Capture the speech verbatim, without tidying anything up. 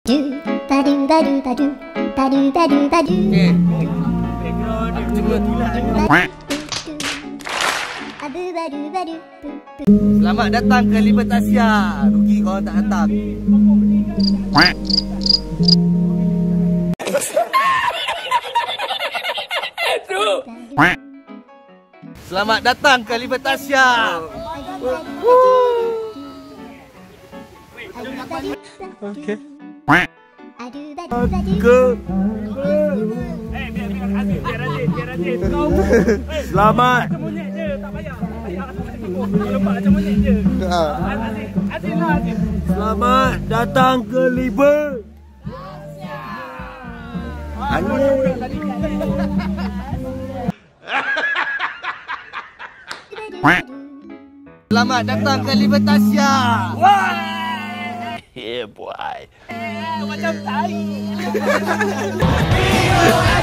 Selamat datang ke Libertasia. Rugi kalau tak datang. Selamat datang ke Libertasia. Okey. Ke Selamat. Selamat datang ke Liber. Selamat datang ke Libertasia. Yeah boy. Macam tai.